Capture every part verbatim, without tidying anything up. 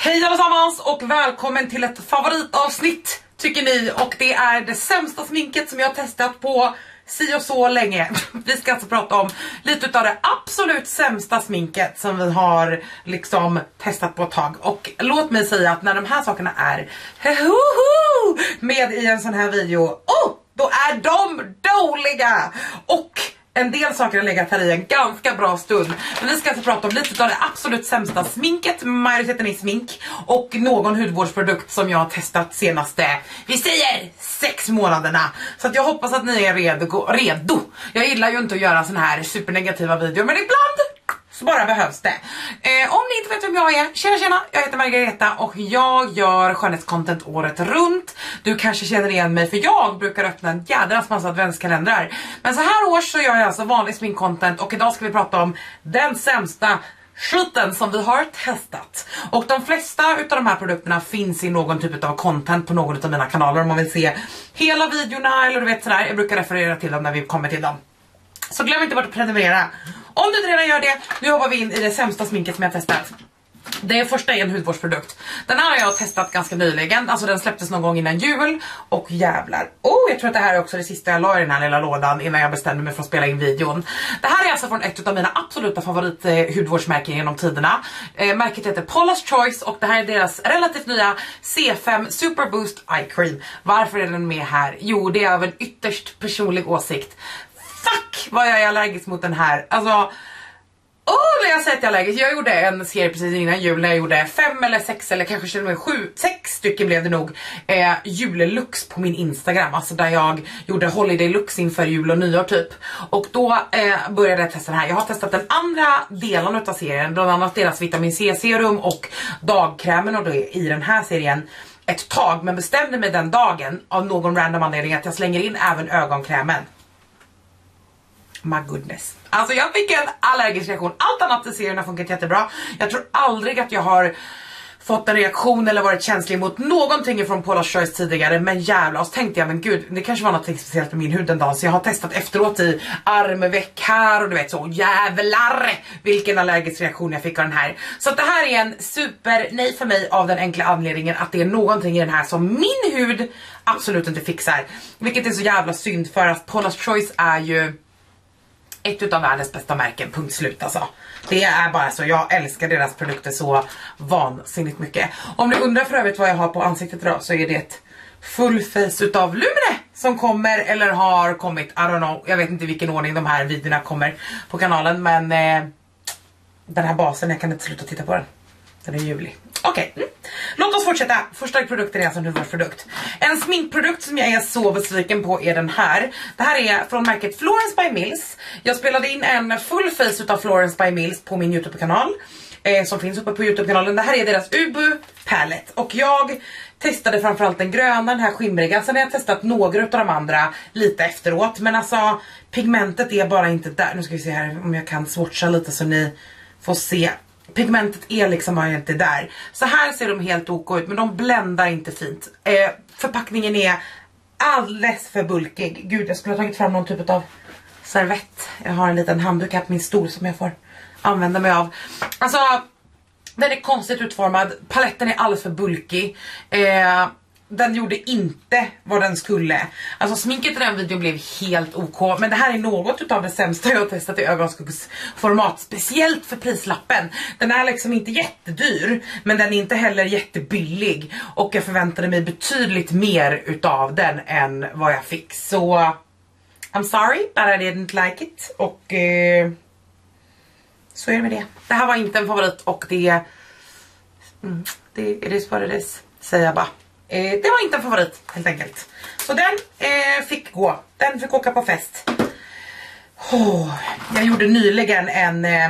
Hej allesammans och välkommen till ett favoritavsnitt tycker ni. Och det är det sämsta sminket som jag har testat på si och så länge. Vi ska alltså prata om lite av det absolut sämsta sminket som vi har liksom testat på ett tag. Och låt mig säga att när de här sakerna är med i en sån här video, oh, då är de dåliga. Och en del saker har legat här i en ganska bra stund. Men vi ska alltså prata om lite av det absolut sämsta sminket. Majoriteten är smink. Och någon hudvårdsprodukt som jag har testat senaste, vi säger, sex månaderna. Så att jag hoppas att ni är redo. redo. Jag gillar ju inte att göra såna här supernegativa videor, men ibland så bara behövs det. Eh, om ni inte vet vem jag är, tjena tjena, jag heter Margareta och jag gör skönhetscontent året runt. Du kanske känner igen mig för jag brukar öppna en jädrans massa adventskalendrar. Men så här års så gör jag alltså vanlig sminkcontent och idag ska vi prata om den sämsta skiten som vi har testat. Och de flesta utav de här produkterna finns i någon typ av content på någon av mina kanaler om man vill se hela videorna eller du vet sådär. Jag brukar referera till dem när vi kommer till dem. Så glöm inte bort att prenumerera. Om du inte redan gör det, nu hoppar vi in i det sämsta sminket som jag har testat. Det första är en hudvårdsprodukt. Den här har jag testat ganska nyligen. Alltså den släpptes någon gång innan jul. Och jävlar. Oh, jag tror att det här är också det sista jag la i den här lilla lådan innan jag bestämde mig för att spela in videon. Det här är alltså från ett av mina absoluta favorit eh, hudvårdsmärken genom tiderna. Eh, märket heter Paula's Choice och det här är deras relativt nya C fem Super Boost Eye Cream. Varför är den med här? Jo, det är av en ytterst personlig åsikt. Fuck vad jag är allergisk mot den här. Alltså, åh när jag säger att jag är allergisk. Jag gjorde en serie precis innan jul när jag gjorde fem eller sex eller kanske till och med sju, sex stycken blev det nog eh, jullooks på min Instagram. Alltså där jag gjorde holiday looks inför jul och nyår typ. Och då eh, började jag testa den här. Jag har testat den andra delen av serien. Bland annat deras vitamin C serum och dagkrämen och då i den här serien ett tag. Men bestämde mig den dagen av någon random anledning att jag slänger in även ögonkrämen. My goodness. Alltså jag fick en allergisk reaktion. Allt annat i serien har funkat jättebra. Jag tror aldrig att jag har fått en reaktion eller varit känslig mot någonting från Paula's Choice tidigare. Men jävlar, så tänkte jag, men gud, det kanske var något speciellt med min hud en dag. Så jag har testat efteråt i armveck här och du vet så, jävlar vilken allergisk reaktion jag fick av den här. Så att det här är en super nej för mig av den enkla anledningen att det är någonting i den här som min hud absolut inte fixar. Vilket är så jävla synd för att Paula's Choice är ju ett utav världens bästa märken, punkt slut alltså. Det är bara så, jag älskar deras produkter så vansinnigt mycket. Om ni undrar för övrigt vad jag har på ansiktet idag så är det ett full face utav Lumene som kommer eller har kommit, I don't know, jag vet inte vilken ordning de här videorna kommer på kanalen. Men eh, den här basen, jag kan inte sluta titta på den. Den är ljuvlig. Okej, okay. mm. Låt oss fortsätta. Första produkten är alltså en hudvårdsprodukt. En sminkprodukt som jag är så besviken på är den här. Det här är från märket Florence by Mills. Jag spelade in en full face utav Florence by Mills på min YouTube-kanal. Eh, som finns uppe på YouTube-kanalen. Det här är deras Ubu Palette. Och jag testade framförallt den gröna, den här skimriga. Sen har jag testat några av de andra lite efteråt. Men alltså, pigmentet är bara inte där. Nu ska vi se här om jag kan swatcha lite så ni får se. Pigmentet är liksom bara inte där. Så här ser de helt ok ut, men de bländar inte fint. Eh, förpackningen är alldeles för bulkig. Gud, jag skulle ha tagit fram någon typ av servett. Jag har en liten handduk här på min stol som jag får använda mig av. Alltså, den är konstigt utformad. Paletten är alldeles för bulkig. Eh... Den gjorde inte vad den skulle. Alltså sminket i den videon blev helt ok. Men det här är något av det sämsta jag har testat i ögonskuggsformat. Speciellt för prislappen. Den är liksom inte jättedyr. Men den är inte heller jättebillig. Och jag förväntade mig betydligt mer utav den än vad jag fick. Så I'm sorry, but I didn't like it. Och eh, så är det med det. Det här var inte en favorit. Och det, mm, det it is what it is, säger jag bara. Eh, det var inte en favorit helt enkelt. Så den eh, fick gå. Den fick åka på fest. Oh, jag gjorde nyligen en eh,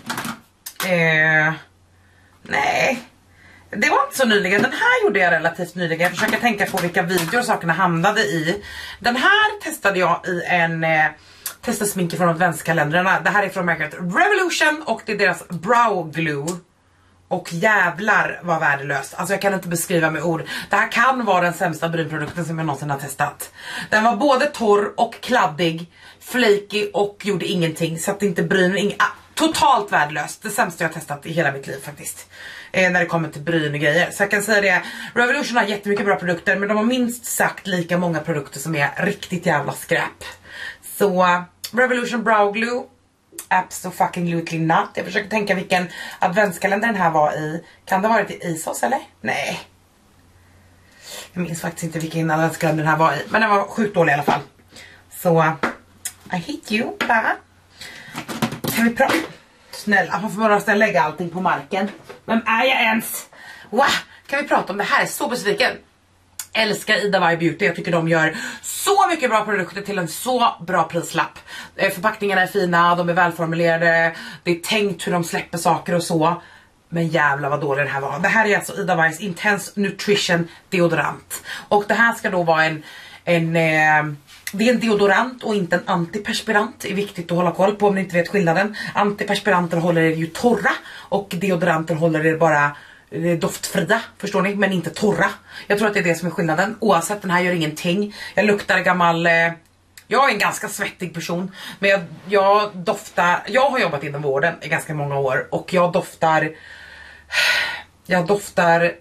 eh, nej, det var inte så nyligen. Den här gjorde jag relativt nyligen. Jag försöker tänka på vilka videor sakerna hamnade i. Den här testade jag i en eh, testasminke från adventskalendrarna. Det här är från märket Revolution och det är deras Brow Glue. Och jävlar var värdelöst. Alltså jag kan inte beskriva med ord. Det här kan vara den sämsta brynprodukten som jag någonsin har testat. Den var både torr och kladdig, flaky och gjorde ingenting. Så att inte brynen, ing, totalt värdelöst. Det sämsta jag har testat i hela mitt liv faktiskt. Eh, när det kommer till bryn och grejer. Så jag kan säga det, Revolution har jättemycket bra produkter, men de har minst sagt lika många produkter som är riktigt jävla skräp. Så uh, Revolution Brow Glue, absolutely not. Jag försöker tänka vilken adventskalender den här var i. Kan det ha varit i Isos eller? Nej. Jag minns faktiskt inte vilken adventskalender den här var i. Men den var sjukt dålig i alla fall. Så uh, I hate you. Bara. Kan vi prata? Snälla, man får bara nästan lägga allting på marken. Vem är jag ens? Wow, kan vi prata om det här? Så besviken. Älskar Ida Varg Beauty. Jag tycker de gör så mycket bra produkter till en så bra prislapp. Förpackningarna är fina, de är välformulerade. Det är tänkt hur de släpper saker och så. Men jävla vad dålig den här var. Det här är alltså Ida Vargs Intense Nutrition deodorant. Och det här ska då vara en... en eh, det är en deodorant och inte en antiperspirant. Det är viktigt att hålla koll på om ni inte vet skillnaden. Antiperspiranter håller er ju torra och deodoranter håller er bara doftfria, förstår ni? Men inte torra. Jag tror att det är det som är skillnaden. Oavsett, den här gör ingenting. Jag luktar gammal... Eh, jag är en ganska svettig person. Men jag, jag doftar... Jag har jobbat inom vården i ganska många år. Och jag doftar... Jag doftar...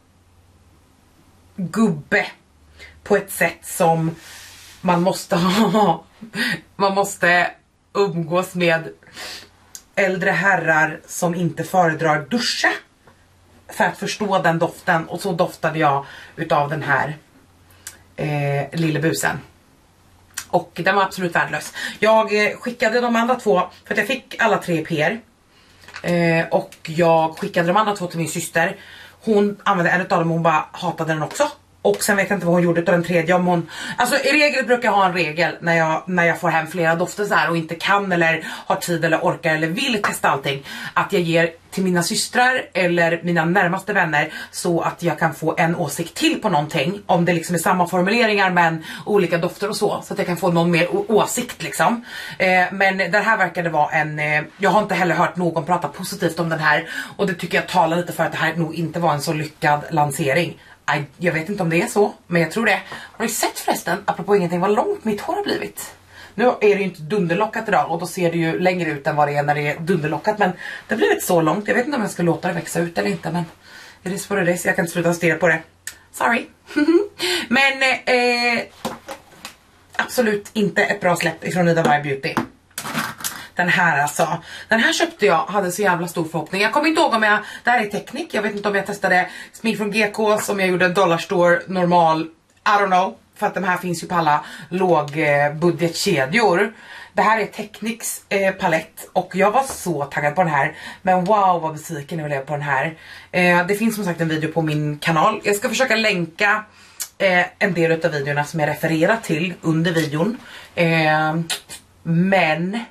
gubbe. På ett sätt som... Man måste ha... Man måste umgås med äldre herrar som inte föredrar duscha. För att förstå den doften. Och så doftade jag utav den här eh, lille busen. Och den var absolut värdelös. Jag eh, skickade de andra två, för att jag fick alla tre P R. Eh, och jag skickade de andra två till min syster. Hon använde en av dem och hon bara hatade den också. Och sen vet jag inte vad hon gjorde utav den tredje. Om hon, alltså i regel brukar jag ha en regel när jag, när jag får hem flera dofter så här och inte kan eller har tid eller orkar eller vill testa allting. Att jag ger till mina systrar eller mina närmaste vänner så att jag kan få en åsikt till på någonting. Om det liksom är samma formuleringar men olika dofter och så. Så att jag kan få någon mer åsikt liksom. Eh, men det här verkade vara en... Eh, jag har inte heller hört någon prata positivt om den här. Och det tycker jag talar lite för att det här nog inte var en så lyckad lansering. I, jag vet inte om det är så, men jag tror det. Har du sett förresten, apropå ingenting, vad långt mitt hår har blivit? Nu är det ju inte dunderlockat idag och då ser det ju längre ut än vad det är när det är dunderlockat. Men det har blivit så långt, jag vet inte om jag ska låta det växa ut eller inte. Men det är så det är, så jag kan inte sluta stirra på det. Sorry. Men eh, absolut inte ett bra släpp ifrån Ida Varg Beauty. Den här alltså, den här köpte jag, hade så jävla stor förhoppning. Jag kommer inte ihåg om jag, det här är teknik, jag vet inte om jag testade smink från G K som jag gjorde Dollarstore normal, I don't know. För att de här finns ju på alla lågbudgetkedjor. Det här är Technics eh, palett och jag var så taggad på den här. Men wow vad besviken jag blev på den här. Eh, det finns som sagt en video på min kanal. Jag ska försöka länka eh, en del av videorna som jag refererar till under videon. Eh, men...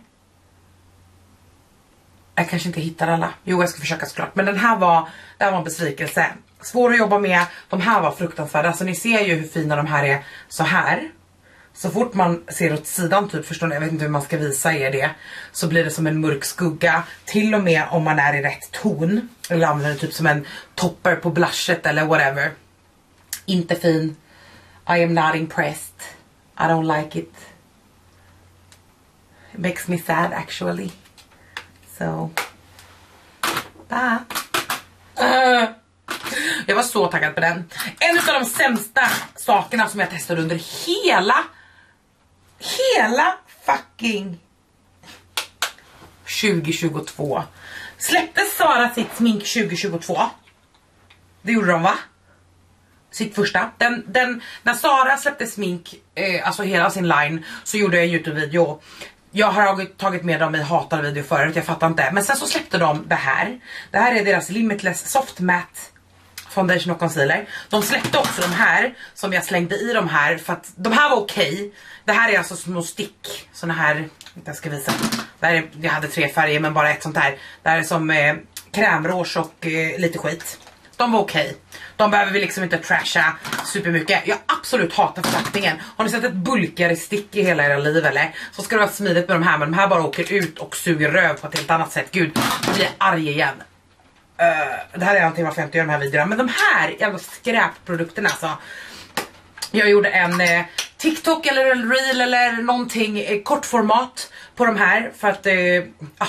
Jag kanske inte hittar alla. Jo, jag ska försöka såklart. Men den här var, det här var en besvikelse. Svår att jobba med. De här var fruktansvärda. Alltså ni ser ju hur fina de här är så här. Så fort man ser åt sidan typ, förstår ni, jag vet inte hur man ska visa er det. Så blir det som en mörk skugga. Till och med om man är i rätt ton. Eller använder typ som en topper på blushet eller whatever. Inte fin. I am not impressed. I don't like it. It makes me sad actually. So, bye. Uh, jag var så taggad på den. En av de sämsta sakerna som jag testade under hela Hela fucking tjugo tjugotvå. Släppte Sara sitt smink tjugo tjugotvå? Det gjorde de va? Sitt första. Den, den, när Sara släppte smink, eh, alltså hela sin line, så gjorde jag en YouTube-video. Jag har tagit med dem i hatade video förut, jag fattar inte. Men sen så släppte de det här. Det här är deras Limitless Soft Matte Foundation och Concealer. De släppte också de här som jag slängde i de här. För att de här var okej. Okay. Det här är alltså små stick. Såna här, jag ska visa. Det här är, jag hade tre färger men bara ett sånt här. Det här är som eh, krämrås och eh, lite skit. De var okej. Okay. De behöver vi liksom inte trasha supermycket. Jag absolut hatar förpackningen. Har ni sett ett bulkigare stick i hela era liv eller? Så ska det vara smidigt med de här. Men de här bara åker ut och suger röv på ett helt annat sätt. Gud, jag blir arg igen. Uh, det här är någonting varför jag inte gör de här videorna. Men de här jävla skräpprodukterna alltså. Jag gjorde en eh, TikTok eller en reel eller någonting eh, kortformat på de här. För att eh, ah,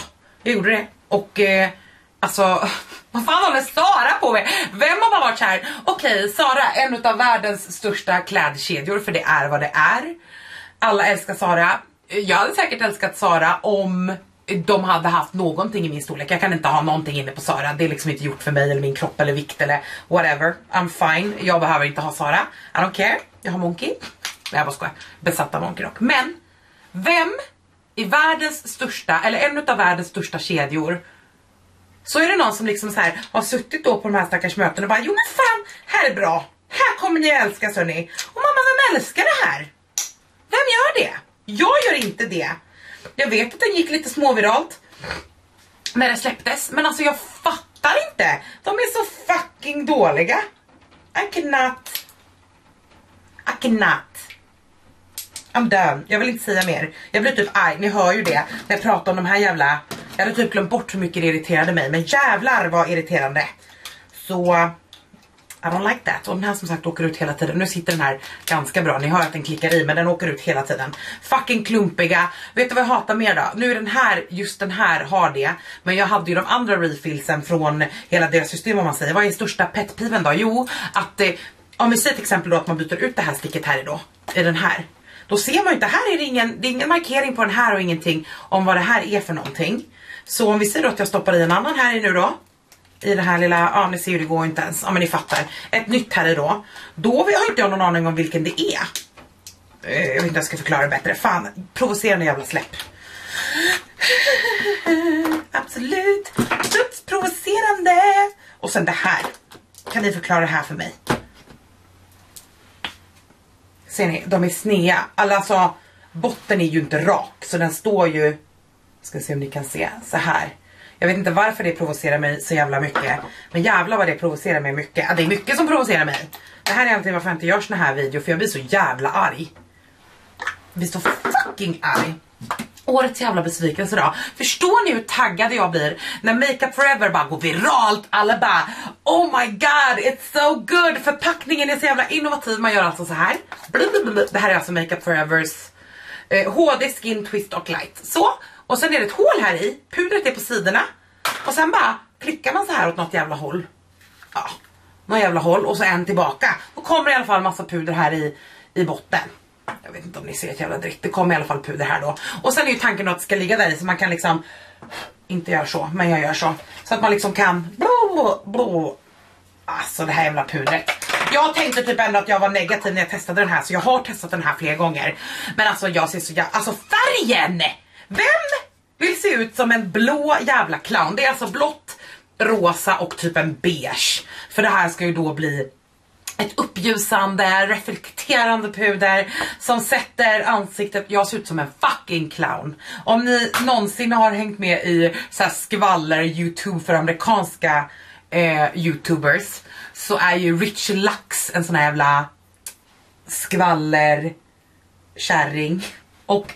Jag gjorde det. Och eh, alltså, vad fan håller Sara på med? Vem har man varit så här? Okej, Sara, en av världens största klädkedjor, för det är vad det är. Alla älskar Sara. Jag hade säkert älskat Sara om de hade haft någonting i min storlek. Jag kan inte ha någonting inne på Sara. Det är liksom inte gjort för mig eller min kropp eller vikt eller whatever. I'm fine. Jag behöver inte ha Sara. I don't care. Jag har Monkey. Nej, jag bara skojar. Besatta Monkey dock. Men vem i världens största, eller en av världens största kedjor, så är det någon som liksom så här har suttit då på de här stackars mötena och bara, jo men fan, här är bra. Här kommer ni att älska, hörni. Och mamma, vem älskar det här? Vem gör det? Jag gör inte det. Jag vet att den gick lite småviralt när det släpptes, men alltså jag fattar inte. De är så fucking dåliga. I cannot. I cannot. I'm done. Jag vill inte säga mer. Jag blir typ arg, ni hör ju det. När jag pratar om de här jävla... Jag hade typ glömt bort hur mycket det irriterade mig. Men jävlar var irriterande. Så... I don't like that. Och den här som sagt åker ut hela tiden. Nu sitter den här ganska bra. Ni hör att den klickar i, men den åker ut hela tiden. Fucking klumpiga. Vet du vad jag hatar mer då? Nu är den här, just den här har det. Men jag hade ju de andra refillsen från hela deras system, om man säger. Vad är största petpiven då? Jo, att... Eh, om vi säger till exempel då att man byter ut det här sticket här i då. I den här. Då ser man ju inte, här är det ingen, det är ingen markering på den här och ingenting om vad det här är för någonting. Så om vi säger då att jag stoppar i en annan här i nu då. I det här lilla, ja ni ser ju det går inte ens. Ja men ni fattar. Ett nytt här i då. Då har jag inte någon aning om vilken det är. Jag vet inte om jag ska förklara det bättre. Fan, provocerande jävla släpp. Absolut. Ups, provocerande. Och sen det här. Kan ni förklara det här för mig? Ser ni, de är snea. Alltså, botten är ju inte rak. Så den står ju... Ska se om ni kan se. Så här. Jag vet inte varför det provocerar mig så jävla mycket. Men jävla vad det provocerar mig mycket. Ja, det är mycket som provocerar mig. Det här är egentligen varför jag inte gör såna här video. För jag blir så jävla arg. Jag blir så fucking arg. Årets jävla besvikelse då. Förstår ni hur taggad jag blir när Makeup Forever bara går viralt? Alla bara, oh my god, it's so good. Förpackningen är så jävla innovativ. Man gör alltså så här. Det här är alltså Makeup Forevers eh, H D Skin Twist och Light. Så, och sen är det ett hål här i. Pudret är på sidorna. Och sen bara klickar man så här åt något jävla håll. Ja, något jävla håll. Och så en tillbaka. Då kommer i alla fall massa puder här i, i botten. Jag vet inte om ni ser ett jävla dritt. Det kommer i alla fall puder här då. Och sen är ju tanken att det ska ligga där i, så man kan liksom inte göra så, men jag gör så. Så att man liksom kan blå, blå. Alltså det här jävla pudret. Jag tänkte typ ändå att jag var negativ när jag testade den här, så jag har testat den här flera gånger. Men alltså jag ser så jävla... Alltså färgen! Vem vill se ut som en blå jävla clown? Det är alltså blått, rosa och typ en beige. För det här ska ju då bli ett uppljusande, reflekterande puder som sätter ansiktet... Jag ser ut som en fucking clown. Om ni någonsin har hängt med i så här skvaller YouTube för amerikanska eh, YouTubers, så är ju Rich Lux en sån här jävla skvaller kärring. Och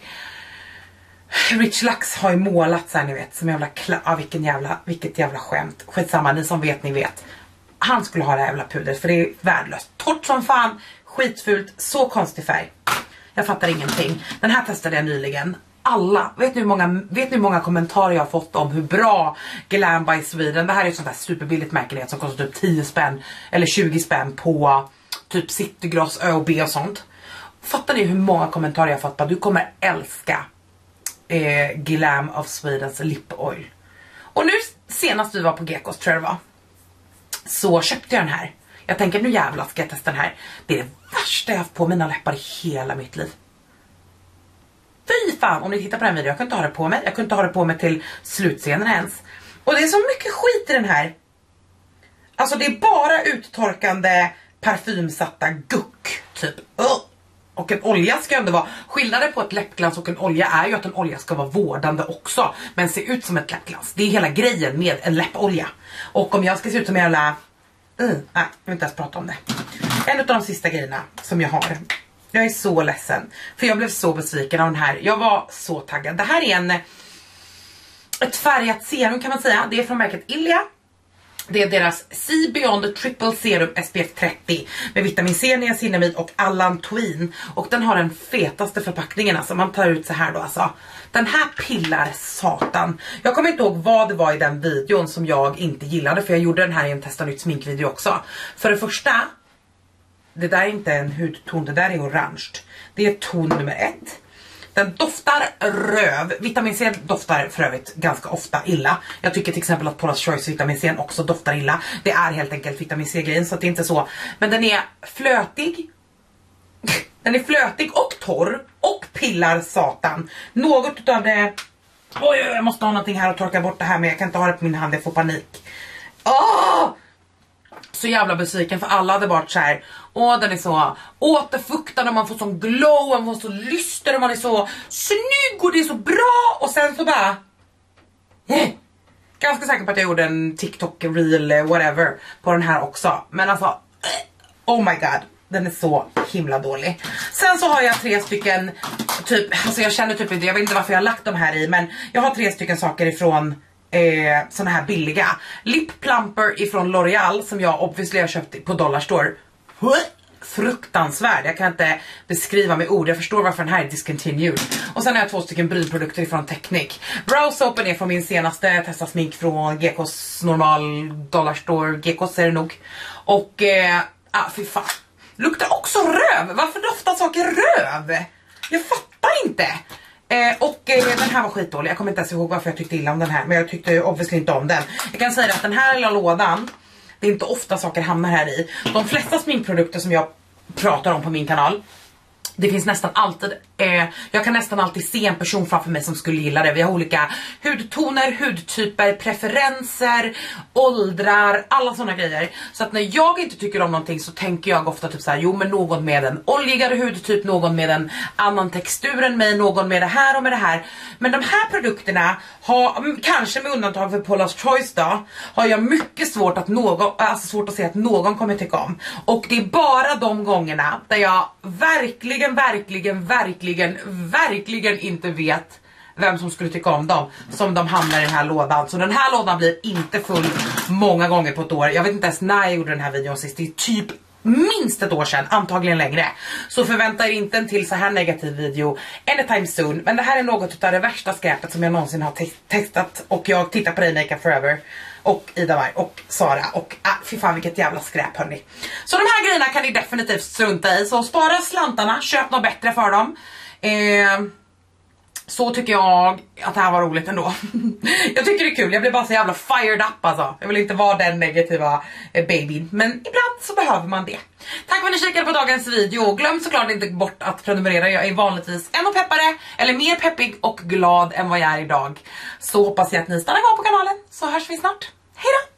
Rich Lux har ju målat så här, ni vet, som jävla kla- ah, vilken jävla, vilket jävla skämt. Skitsamma, ni som vet, ni vet. Han skulle ha det här jävla pudret, för det är värdelöst. Torrt som fan, skitfult, så konstig färg. Jag fattar ingenting. Den här testade jag nyligen. Alla, vet ni hur många, vet ni hur många kommentarer jag har fått om hur bra Glam by Sweden. Det här är ett sånt där superbilligt märke som kostar typ tio spänn eller tjugo spänn på typ Citygross, Ö och B och sånt. Fattar ni hur många kommentarer jag har fått på att du kommer älska eh, Glam of Swedens lip oil. Och nu senast vi var på Gekos, tror jag det var, så köpte jag den här. Jag tänker, nu jävlar ska jag testa den här. Det är det värsta jag haft på mina läppar i hela mitt liv. Fy fan, om ni tittar på den videon, jag kunde inte ha det på mig. Jag kunde inte ha det på mig till slutscenen ens. Och det är så mycket skit i den här. Alltså det är bara uttorkande, parfymsatta guck typ. Uh. Och en olja ska ändå vara... Skillnaden på ett läppglans och en olja är ju att en olja ska vara vårdande också, men se ut som ett läppglans. Det är hela grejen med en läppolja. Och om jag ska se ut som en jävla... Uh, nej, jag vill inte ens prata om det. En av de sista grejerna som jag har. Jag är så ledsen, för jag blev så besviken av den här. Jag var så taggad. Det här är en... Ett färgat serum kan man säga. Det är från märket Ilia. Det är deras C Beyond Triple Serum S P F trettio med vitamin C, niacinamid och allantoin. Och den har den fetaste förpackningen, alltså man tar ut så här då alltså. Den här pillar satan. Jag kommer inte ihåg vad det var i den videon som jag inte gillade, för jag gjorde den här i en testa nytt sminkvideo också. För det första, det där är inte en hudton, det där är orange. Det är ton nummer ett. Den doftar röv. Vitamin C doftar för övrigt ganska ofta illa. Jag tycker till exempel att Paula's Choice vitamin C också doftar illa. Det är helt enkelt vitamin C-grejen, så att det är inte så. Men den är flötig. Den är flötig och torr. Och pillar satan. Något utav det... Oj, jag måste ha någonting här och torka bort det här, men jag kan inte ha det på min hand, jag får panik. Åh! Så jävla besviken, för alla hade varit så här. Åh, den är så återfuktande, man får sån glow, man får så lyster och man är så snygg och det är så bra. Och sen så bara eh, ganska säker på att jag gjorde en TikTok reel whatever på den här också. Men alltså, eh, oh my god, den är så himla dålig. Sen så har jag tre stycken typ, alltså jag känner typ inte, jag vet inte varför jag har lagt dem här i, men jag har tre stycken saker ifrån Eh, såna här billiga lip plumper ifrån L'Oreal som jag obviously har köpt på Dollarstore. Fruktansvärd, jag kan inte beskriva med ord. Jag förstår varför den här är discontinued. Och sen har jag två stycken brynprodukter ifrån Technic. Brow soapen är från min senaste testa smink från G K:s normal Dollarstore. G K:s är det nog. Och eh, ah, fy fan, luktar också röv. Varför doftar saker röv? Jag fattar inte. Eh, och eh, den här var skitdålig. Jag kommer inte ens ihåg varför jag tyckte illa om den här, men jag tyckte obviously inte om den. Jag kan säga att den här lilla lådan, det är inte ofta saker hamnar här i. De flesta sminkprodukter som jag pratar om på min kanal, det finns nästan alltid, eh, jag kan nästan alltid se en person framför mig som skulle gilla det. Vi har olika hudtoner, hudtyper, preferenser, åldrar, alla sådana grejer. Så att när jag inte tycker om någonting så tänker jag ofta typ så här: jo men någon med en oljigare hudtyp, någon med en annan textur än mig, någon med det här och med det här. Men de här produkterna har, kanske med undantag för Paula's Choice då, har jag mycket svårt att någon, alltså svårt att se att någon kommer tycka om. Och det är bara de gångerna där jag verkligen verkligen, verkligen, verkligen inte vet vem som skulle tycka om dem som de hamnar i den här lådan. Så den här lådan blir inte full många gånger på ett år. Jag vet inte ens när jag gjorde den här videon sist. Det är typ minst ett år sedan, antagligen längre. Så förvänta er inte en till så här negativ video anytime soon. Men det här är något av det värsta skräpet som jag någonsin har te testat. Och jag tittar på dig, Makeup Forever och Ida Maj och Sara. Och ah, fy fan vilket jävla skräp, hörni. Så de här grejerna kan ni definitivt strunta i. Så spara slantarna, köp något bättre för dem. Eh, så tycker jag att det här var roligt ändå. Jag tycker det är kul, jag blir bara så jävla fired up alltså. Jag vill inte vara den negativa eh, babyn, men ibland så behöver man det. Tack för att ni kikade på dagens video. Glöm såklart inte bort att prenumerera. Jag är vanligtvis ännu peppare, eller mer peppig och glad än vad jag är idag. Så hoppas jag att ni stannar kvar på kanalen, så hörs vi snart. Hej då!